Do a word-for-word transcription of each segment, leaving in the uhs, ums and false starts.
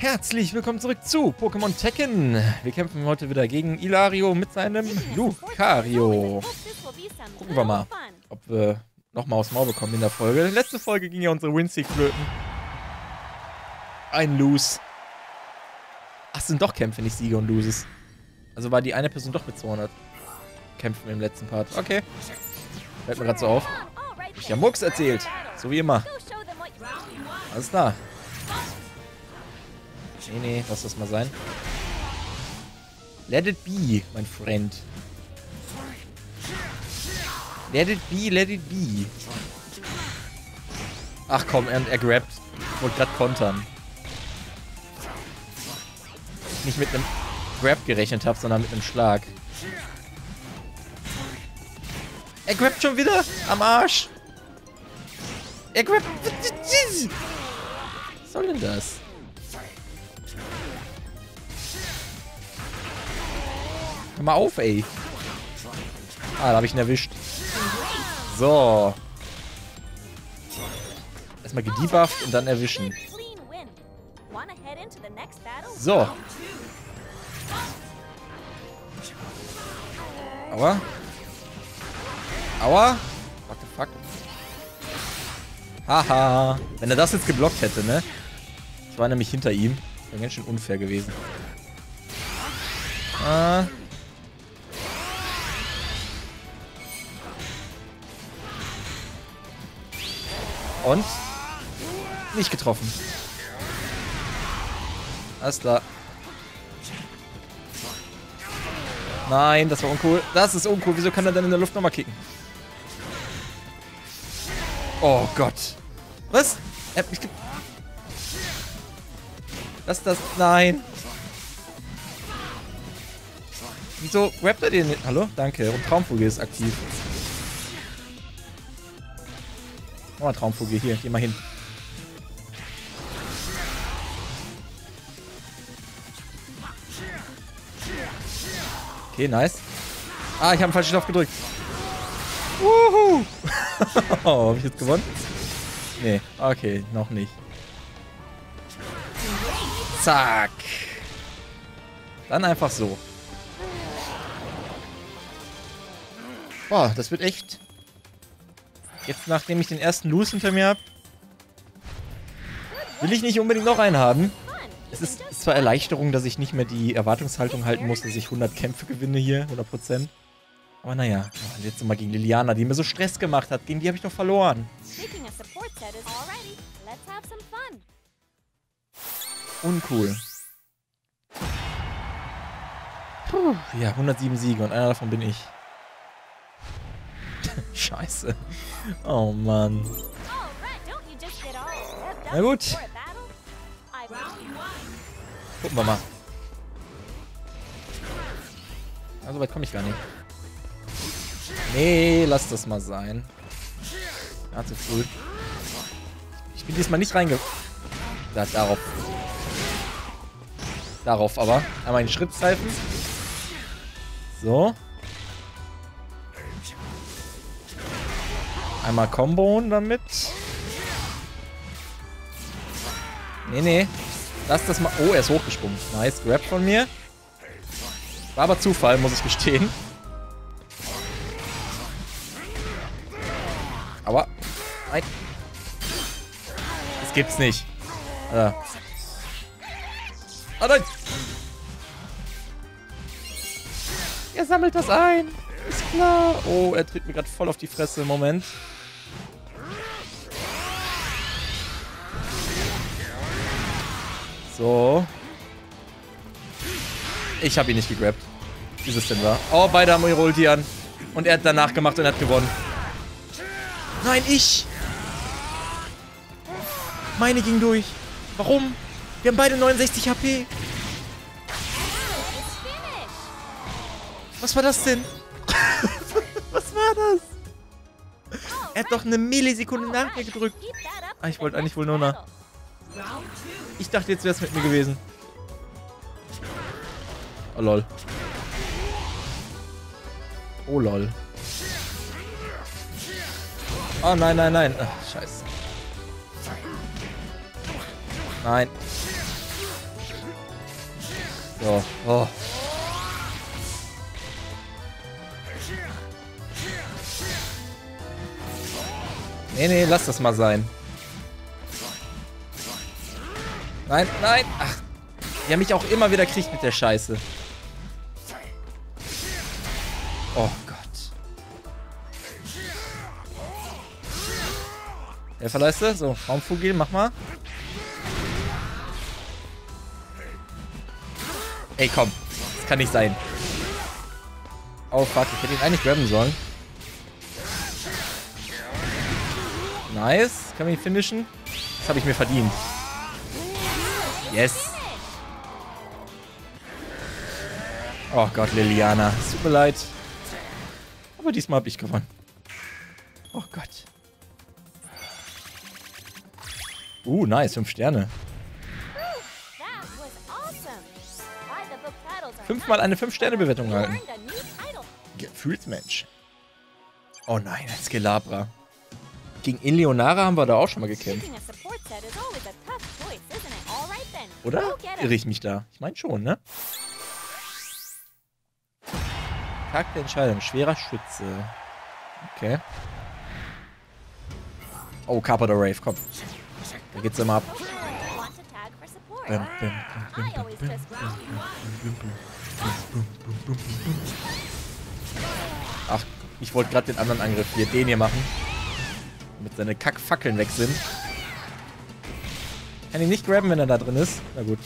Herzlich willkommen zurück zu Pokémon Tekken. Wir kämpfen heute wieder gegen Ilario mit seinem Lucario. Gucken wir mal, ob wir nochmal aufs Maul bekommen in der Folge. Letzte Folge ging ja unsere Winstreak flöten. Ein Lose. Ach, es sind doch Kämpfe, nicht Siege und Loses. Also war die eine Person doch mit zweihundert Kämpfen im letzten Part. Okay. Fällt mir gerade so auf. Hab ich ja Murks erzählt. So wie immer. Alles klar. Nee, nee, lass das mal sein. Let it be, mein Freund. Let it be, let it be. Ach komm, er, er grabt. Ich wollte gerade kontern. Nicht mit einem Grab gerechnet habe, sondern mit einem Schlag. Er grabt schon wieder? Am Arsch. Er grabt... Was soll denn das? Hör mal auf, ey. Ah, da habe ich ihn erwischt. So. Erstmal gedebufft und dann erwischen. So. Aua. Aua. What the fuck? Haha. Wenn er das jetzt geblockt hätte, ne? Ich war nämlich hinter ihm. Wäre ganz schön unfair gewesen. Ah. Und? Nicht getroffen. Alles klar. Nein, das war uncool. Das ist uncool. Wieso kann er denn in der Luft nochmal kicken? Oh Gott. Was? Er hat mich ge... Lass das... Nein. Wieso rappt er den nicht? Hallo? Danke. Und Traumvogel ist aktiv. Oh, Traumvogel. Hier, geh mal hin. Okay, nice. Ah, ich habe einen falschen Knopf gedrückt. Wuhu! Oh, hab ich jetzt gewonnen? Nee, okay, noch nicht. Zack. Dann einfach so. Boah, das wird echt... Jetzt, nachdem ich den ersten Lose hinter mir habe, will ich nicht unbedingt noch einen haben. Es ist zwar Erleichterung, dass ich nicht mehr die Erwartungshaltung halten muss, dass ich hundert Kämpfe gewinne hier, hundert Prozent. Aber naja, jetzt mal gegen Liliana, die mir so Stress gemacht hat. Gegen die habe ich doch verloren. Uncool. Puh, ja, hundertsieben Siege und einer davon bin ich. Scheiße. Oh Mann. Na gut. Gucken wir mal. Ja, so weit komme ich gar nicht. Nee, lass das mal sein. Ja, zu früh. Ich bin diesmal nicht reinge... Da, darauf. Darauf aber. Einmal einen Schritt zeifen. So. Einmal Comboen damit. Nee, nee. Lass das mal... Oh, er ist hochgesprungen. Nice. Grab von mir. War aber Zufall, muss ich gestehen. Aua. Nein. Das gibt's nicht. Alter. Ah, nein. Er sammelt das ein. Ist klar. Oh, er tritt mir gerade voll auf die Fresse im Moment. So. Ich habe ihn nicht gegrabt. Wie ist es denn da? Oh, beide haben ihre Ulti an. Und er hat danach gemacht und hat gewonnen. Nein, ich! Meine ging durch. Warum? Wir haben beide neunundsechzig H P. Was war das denn? Was war das? Er hat doch eine Millisekunde nach mir gedrückt. Ah, ich wollte eigentlich wohl nur nach. Ich dachte, jetzt wäre es mit mir gewesen. Oh, lol. Oh, lol. Oh, nein, nein, nein. Ach, scheiße. Nein. So. Oh. Nee, nee, lass das mal sein. Nein, nein. Ach, der mich auch immer wieder kriegt mit der Scheiße. Oh Gott. Helferleiste? So, Raumfugil, mach mal. Ey, komm. Das kann nicht sein. Oh, fuck. Ich hätte ihn eigentlich grabben sollen. Nice. Kann man ihn finishen? Das habe ich mir verdient. Yes. Oh Gott, Liliana. Es tut mir leid. Aber diesmal habe ich gewonnen. Oh Gott. Uh, nice. Fünf Sterne. Fünfmal eine fünf Sterne Bewertung erhalten. Gefühlsmensch. Oh nein, ein Skelabra. Gegen Eleonara haben wir da auch schon mal gekämpft. Oder? Irre ich mich da? Ich meine schon, ne? Tag der Entscheidung. Schwerer Schütze. Okay. Oh, Kappa der Rave, komm. Da geht's immer ab. Ach, ich wollte gerade den anderen Angriff hier, den hier machen. Damit seine Kackfackeln weg sind. Kann ihn nicht grabben, wenn er da drin ist. Na gut.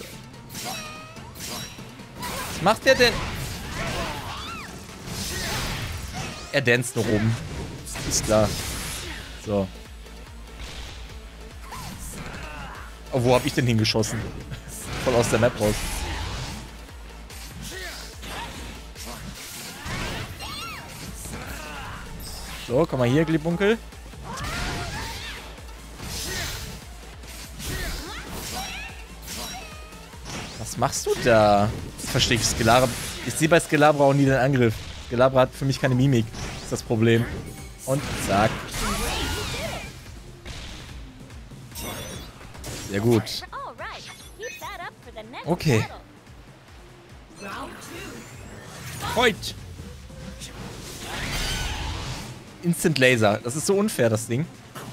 Was macht der denn? Er danst nur oben. Ist klar. So. Oh, wo hab ich denn hingeschossen? Voll aus der Map raus. So, komm mal hier, Glibunkel. Was machst du da? Das verstehe ich. Skelabra. Ich sehe bei Skelabra auch nie den Angriff. Skelabra hat für mich keine Mimik. Das ist das Problem. Und zack. Sehr gut. Okay. Heute. Instant Laser. Das ist so unfair, das Ding.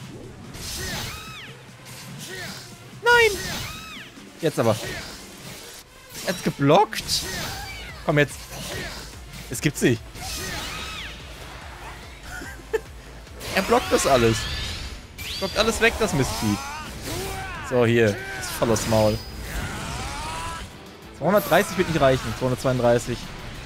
Nein! Jetzt aber. Jetzt geblockt. Komm jetzt. Es gibt's nicht. Er blockt das alles. Blockt alles weg, das Mistvieh. So, hier. Ist voll aufs Maul. zweihundertdreißig wird nicht reichen. zweihundertzweiunddreißig.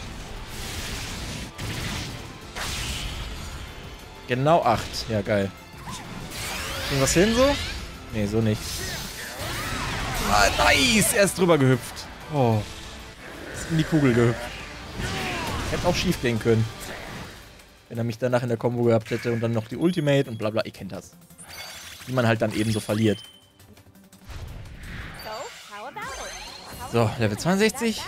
Genau acht. Ja, geil. Irgendwas hin so? Nee, so nicht. Ah, nice! Er ist drüber gehüpft. Oh. Ist in die Kugel gehüpft. Hätte auch schief gehen können. Wenn er mich danach in der Combo gehabt hätte und dann noch die Ultimate und bla bla. Ihr kennt das. Wie man halt dann eben so verliert. So, Level zweiundsechzig.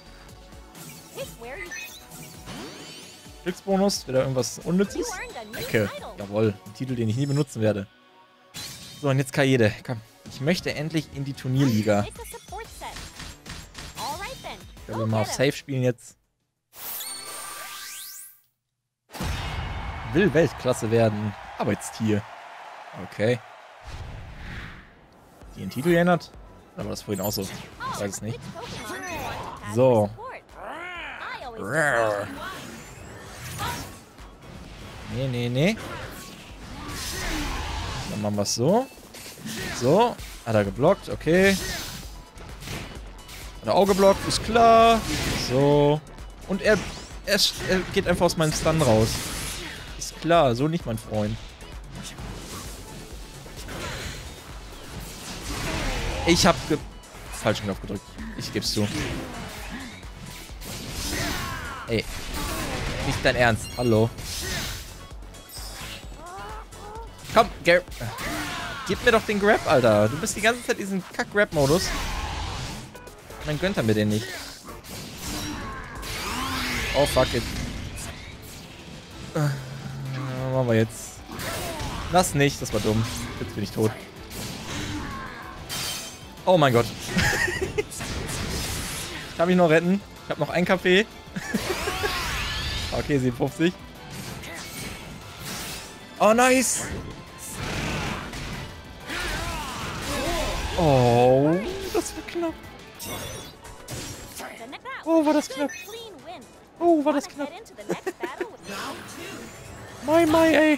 Glücksbonus, wieder irgendwas Unnützes. Ecke. Jawohl, ein Titel, den ich nie benutzen werde. So, und jetzt Kaede. Komm. Ich möchte endlich in die Turnierliga. Ich will mal auf Safe spielen jetzt. Will Weltklasse werden. Arbeitstier. Okay. Die einen Titel geändert? Oder war das vorhin auch so? Ich weiß es nicht. So. Nee, nee, nee. Dann machen wir es so. So. Hat er geblockt, okay. Hat er auch geblockt, ist klar. So. Und er, er, er geht einfach aus meinem Stun raus. Ist klar, so nicht, mein Freund. Ich hab ge... falschen Knopf gedrückt. Ich geb's zu. Ey. Nicht dein Ernst. Hallo. Komm, Gary. Gib mir doch den Grab, Alter. Du bist die ganze Zeit in diesem Kack-Grab-Modus. Und dann gönnt er mir den nicht. Oh, fuck it. Äh, was machen wir jetzt? Das nicht, das war dumm. Jetzt bin ich tot. Oh mein Gott. Ich kann mich noch retten. Ich habe noch ein Kaffee. Okay, siebenundfünfzig. Oh, nice. Oh, das war knapp. Oh, war das knapp. Oh, war das knapp. Mai, mai, ey.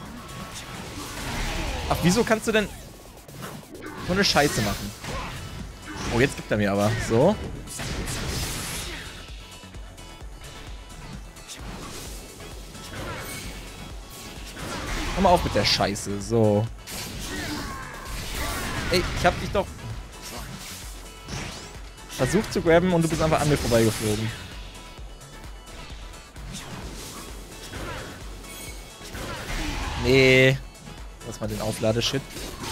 Ach, wieso kannst du denn so eine Scheiße machen? Oh, jetzt gibt er mir aber. So. Hör mal auf mit der Scheiße. So. Ey, ich hab dich doch versucht zu grabben und du bist einfach an mir vorbeigeflogen. Nee. Lass mal den Aufladeshit.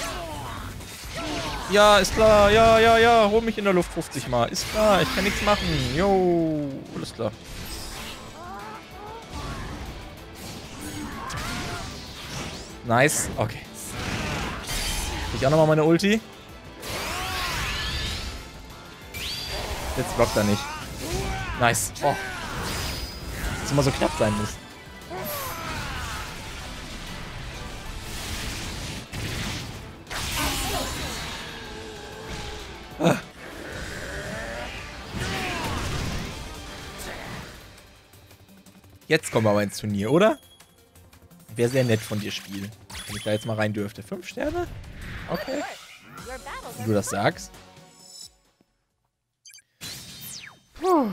Ja, ist klar. Ja, ja, ja. Hol mich in der Luft fünfzig Mal. Ist klar. Ich kann nichts machen. Jo. Alles klar. Nice. Okay. Ich auch nochmal meine Ulti. Jetzt blockt er nicht. Nice. Oh. Dass es immer so knapp sein muss. Ah. Jetzt kommen wir aber ins Turnier, oder? Wäre sehr nett von dir, Spiel. Wenn ich da jetzt mal rein dürfte. Fünf Sterne? Okay. Wenn du das sagst. Puh.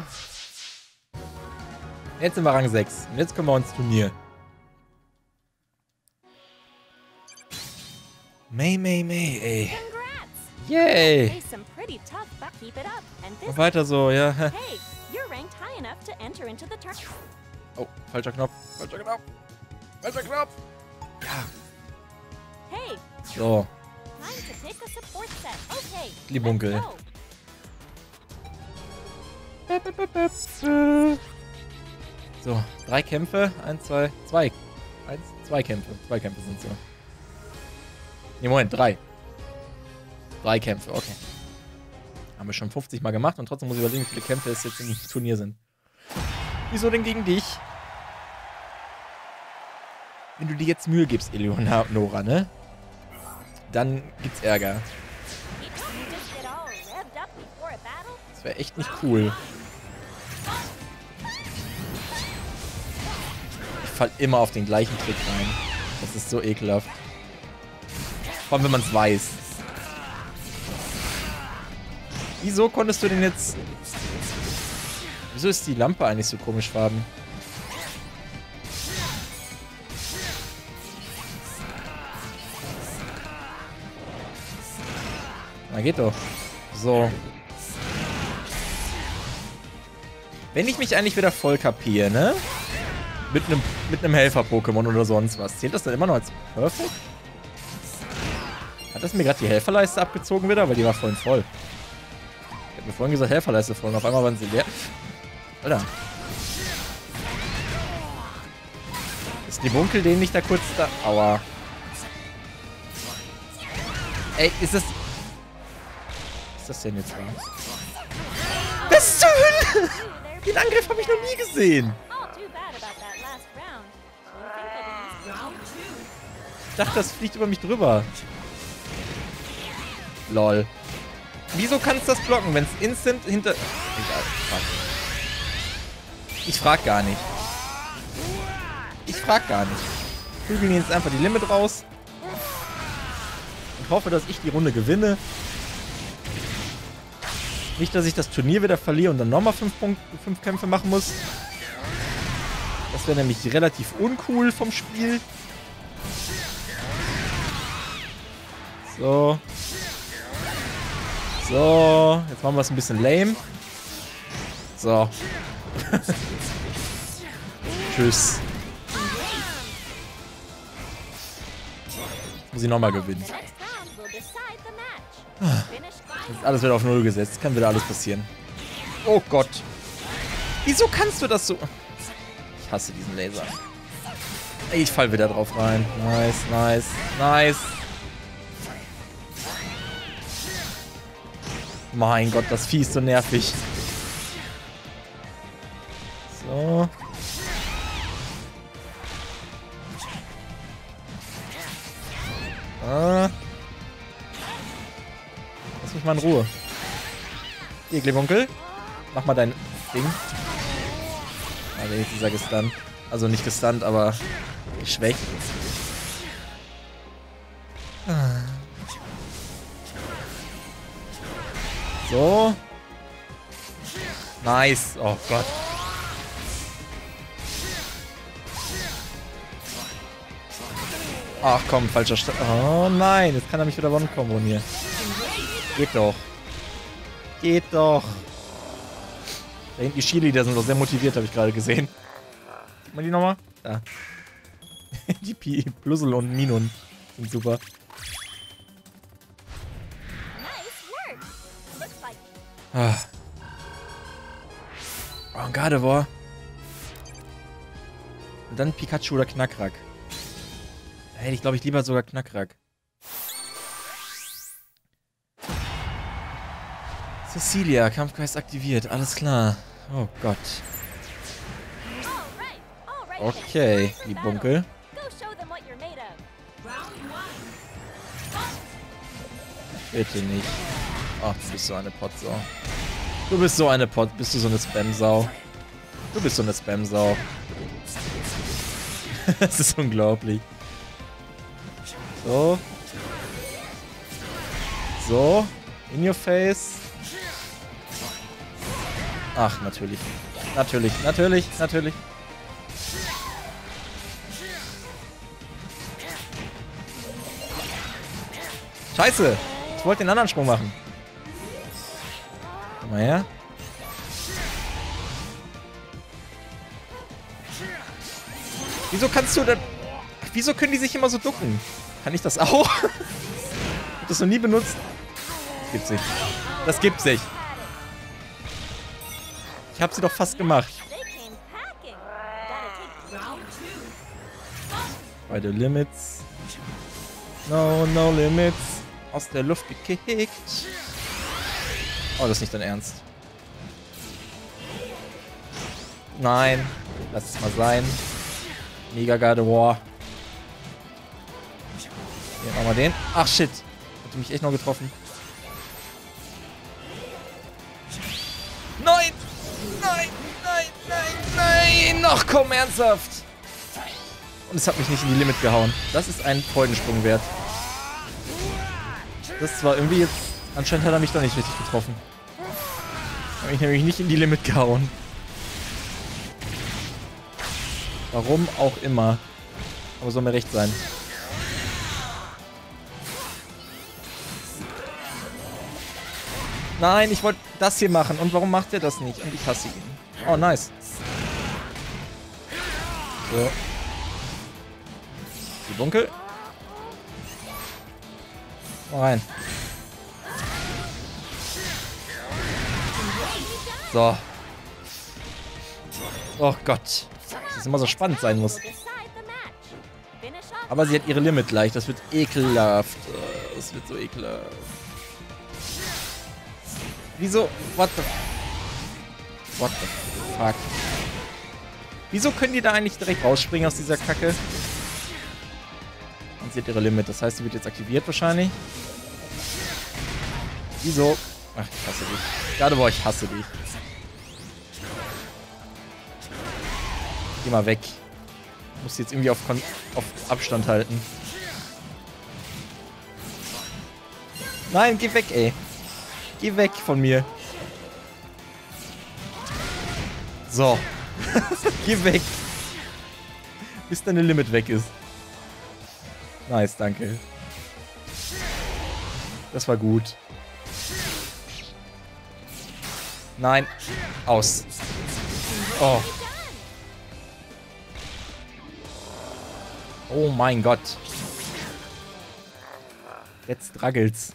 Jetzt sind wir Rang sechs. Und jetzt kommen wir ins Turnier. May, May, May, ey. Yay. Und weiter so, ja. Oh, falscher Knopf. Falscher Knopf. Falscher Knopf. Ja. So. Die Bunkel. So, drei Kämpfe. Eins, zwei, zwei. Eins, zwei Kämpfe. Zwei Kämpfe sind so. Ne, Moment, drei. Drei Kämpfe, okay. Haben wir schon fünfzig Mal gemacht und trotzdem muss ich überlegen, wie viele Kämpfe es jetzt im Turnier sind. Wieso denn gegen dich? Wenn du dir jetzt Mühe gibst, Eleonora, ne? Dann gibt's Ärger. Das wäre echt nicht cool. Ich fall immer auf den gleichen Trick rein. Das ist so ekelhaft. Vor allem, wenn man es weiß. Wieso konntest du denn jetzt... Wieso ist die Lampe eigentlich so komisch farben? Na, geht doch. So. Wenn ich mich eigentlich wieder voll kapiere, ne? Mit einem mit einem Helfer-Pokémon oder sonst was. Zählt das dann immer noch als Perfect? Hat das mir gerade die Helferleiste abgezogen wieder? Weil die war vorhin voll. Ich hab mir vorhin gesagt, Helferleiste voll. Und auf einmal waren sie leer. Alter. Ist die Bunkel den nicht da kurz da... Aua. Ey, ist das... Was ist das denn jetzt wahr? Was zur Hölle? Den Angriff habe ich noch nie gesehen. Ich dachte, das fliegt über mich drüber. Lol. Wieso kannst du das blocken, wenn es instant hinter... Egal, fuck. Ich frag gar nicht. Ich frag gar nicht. Prügeln jetzt einfach die Limit raus. Und hoffe, dass ich die Runde gewinne. Nicht, dass ich das Turnier wieder verliere und dann nochmal fünf, fünf Kämpfe machen muss. Das wäre nämlich relativ uncool vom Spiel. So. So. Jetzt machen wir es ein bisschen lame. So. Tschüss. Jetzt muss ich nochmal gewinnen. Jetzt ist alles wieder auf Null gesetzt. Kann wieder alles passieren. Oh Gott. Wieso kannst du das so... Ich hasse diesen Laser. Ey, ich fall wieder drauf rein. Nice, nice, nice. Mein Gott, das Vieh ist so nervig. So. Ah. Lass mich mal in Ruhe. Hier, Glibunkel. Mach mal dein Ding. Ah, jetzt ist er gestunt. Also nicht gestunt, aber geschwächt. Ah. So. Nice. Oh Gott. Ach komm, falscher St Oh nein, jetzt kann er mich wieder one-kombon hier. Geht doch. Geht doch. Da hinten die Cheerleader sind doch sehr motiviert, habe ich gerade gesehen. Sieht man die nochmal? Da. Die P Plusel und Minun sind super. Ah. Oh, Gardevoir. Und dann Pikachu oder Knackrack. Da hätte ich, glaube ich, lieber sogar Knackrack. Cecilia, Kampfgeist aktiviert. Alles klar. Oh Gott. Okay, die Bunkel. Bitte nicht. Ach, du bist so eine Potsau. Du bist so eine Pot... Bist du so eine Spam-Sau? Du bist so eine Spam-Sau. Das ist unglaublich. So. So. In your face. Ach, natürlich. Natürlich, natürlich, natürlich. Scheiße. Ich wollte den anderen Sprung machen. Komm mal her. Wieso kannst du denn... Ach, wieso können die sich immer so ducken? Kann ich das auch? Ich hab das noch nie benutzt. Das gibt's nicht. Das gibt's nicht. Ich hab sie doch fast gemacht. Bei the limits. No, no limits. Aus der Luft gekickt. Oh, das ist nicht dein Ernst. Nein. Lass es mal sein. Mega Gardevoir. Hier, machen wir den. Ach, shit. Hat mich echt noch getroffen. Nein! Nein! Nein! Nein! Nein! Ach komm, ernsthaft! Und es hat mich nicht in die Limit gehauen. Das ist ein Freudensprung wert. Das war irgendwie jetzt... Anscheinend hat er mich doch nicht richtig getroffen. Habe ich nämlich nicht in die Limit gehauen. Warum auch immer. Aber soll mir recht sein. Nein, ich wollte das hier machen. Und warum macht er das nicht? Und ich hasse ihn. Oh, nice. So. Die Bunkel. Mal rein. So. Oh Gott. Dass es immer so spannend sein muss. Aber sie hat ihre Limit gleich. Das wird ekelhaft. Es wird so ekelhaft. Wieso? What the... What the fuck? Wieso können die da eigentlich direkt rausspringen aus dieser Kacke? Und sie hat ihre Limit. Das heißt, sie wird jetzt aktiviert wahrscheinlich. Wieso? Ach, ich hasse dich. Gardevoir, ich hasse dich. Geh mal weg. Ich muss jetzt irgendwie auf, Kon auf Abstand halten. Nein, geh weg, ey. Geh weg von mir. So. Geh weg. Bis deine Limit weg ist. Nice, danke. Das war gut. Nein. Aus. Oh. Oh mein Gott. Jetzt struggelt's.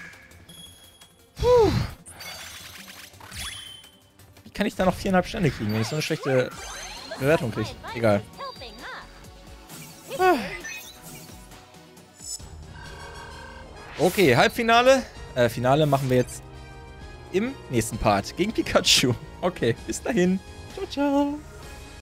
Puh. Wie kann ich da noch viereinhalb Sterne kriegen, wenn ich so eine schlechte Bewertung kriege? Egal. Okay, Halbfinale. Äh, Finale machen wir jetzt im nächsten Part gegen Pikachu. Okay, bis dahin. Ciao, ciao.